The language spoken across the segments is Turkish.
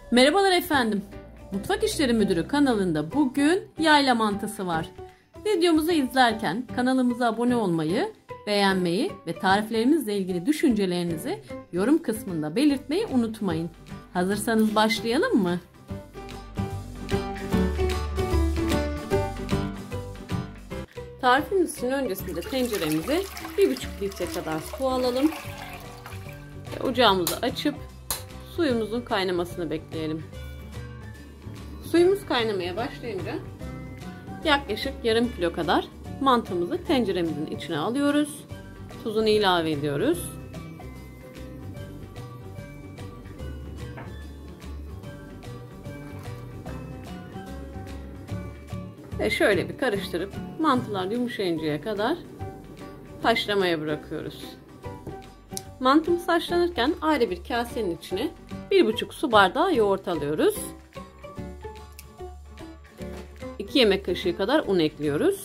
Merhabalar efendim. Mutfak İşleri Müdürü kanalında bugün yayla mantısı var. Videomuzu izlerken kanalımıza abone olmayı, beğenmeyi ve tariflerimizle ilgili düşüncelerinizi yorum kısmında belirtmeyi unutmayın. Hazırsanız başlayalım mı? Tarifimiz için öncesinde tenceremize 1,5 litre kadar su alalım. Ocağımızı açıp suyumuzun kaynamasını bekleyelim. Suyumuz kaynamaya başlayınca yaklaşık yarım kilo kadar mantımızı tenceremizin içine alıyoruz. Tuzunu ilave ediyoruz. Ve şöyle bir karıştırıp mantılar yumuşayıncaya kadar haşlamaya bırakıyoruz. Mantımız haşlanırken ayrı bir kasenin içine 1,5 su bardağı yoğurt alıyoruz. 2 yemek kaşığı kadar un ekliyoruz.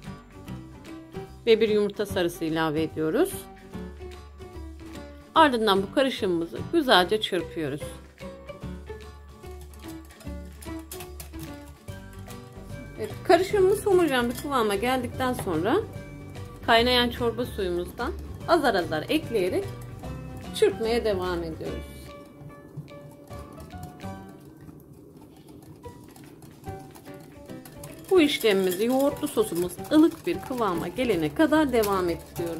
Ve bir yumurta sarısı ilave ediyoruz. Ardından bu karışımımızı güzelce çırpıyoruz. Evet, karışımımız homojen bir kıvama geldikten sonra kaynayan çorba suyumuzdan azar azar ekleyerek çırpmaya devam ediyoruz. Bu işlemimizi yoğurtlu sosumuz ılık bir kıvama gelene kadar devam ettiriyoruz.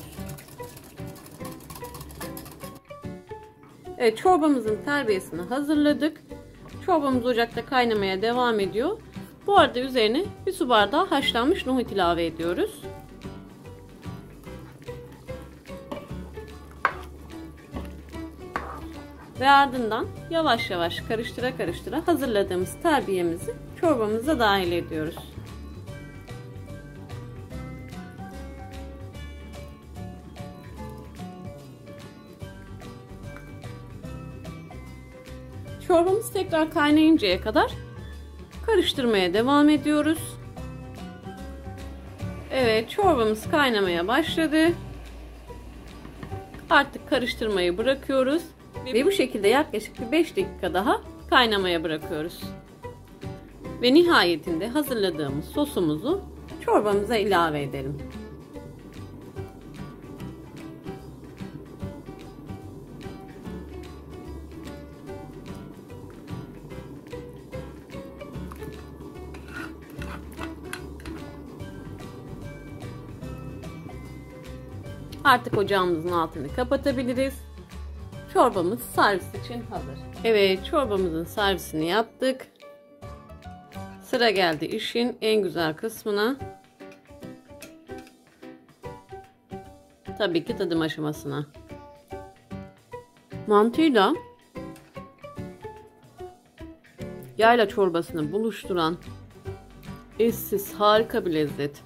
Evet, çorbamızın terbiyesini hazırladık. Çorbamız ocakta kaynamaya devam ediyor. Bu arada üzerine bir su bardağı haşlanmış nohut ilave ediyoruz. Ve ardından yavaş yavaş karıştıra karıştıra hazırladığımız terbiyemizi çorbamıza dahil ediyoruz. Çorbamız tekrar kaynayıncaya kadar karıştırmaya devam ediyoruz. Evet, çorbamız kaynamaya başladı. Artık karıştırmayı bırakıyoruz. Ve bu şekilde yaklaşık bir 5 dakika daha kaynamaya bırakıyoruz. Ve nihayetinde hazırladığımız sosumuzu çorbamıza ilave edelim. Artık ocağımızın altını kapatabiliriz. Çorbamız servis için hazır. Evet, çorbamızın servisini yaptık. Sıra geldi işin en güzel kısmına. Tabii ki tadım aşamasına. Mantıyla yayla çorbasını buluşturan eşsiz harika bir lezzet.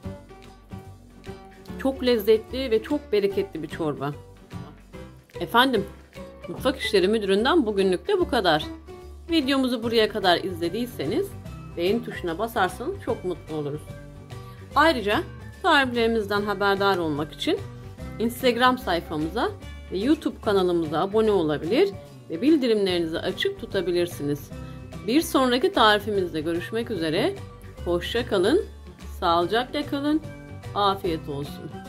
Çok lezzetli ve çok bereketli bir çorba. Efendim, Mutfak İşleri Müdürü'nden bugünlük de bu kadar. Videomuzu buraya kadar izlediyseniz beğen tuşuna basarsanız çok mutlu oluruz. Ayrıca tariflerimizden haberdar olmak için Instagram sayfamıza ve YouTube kanalımıza abone olabilir ve bildirimlerinizi açık tutabilirsiniz. Bir sonraki tarifimizde görüşmek üzere. Hoşça kalın, sağlıcakla kalın, afiyet olsun.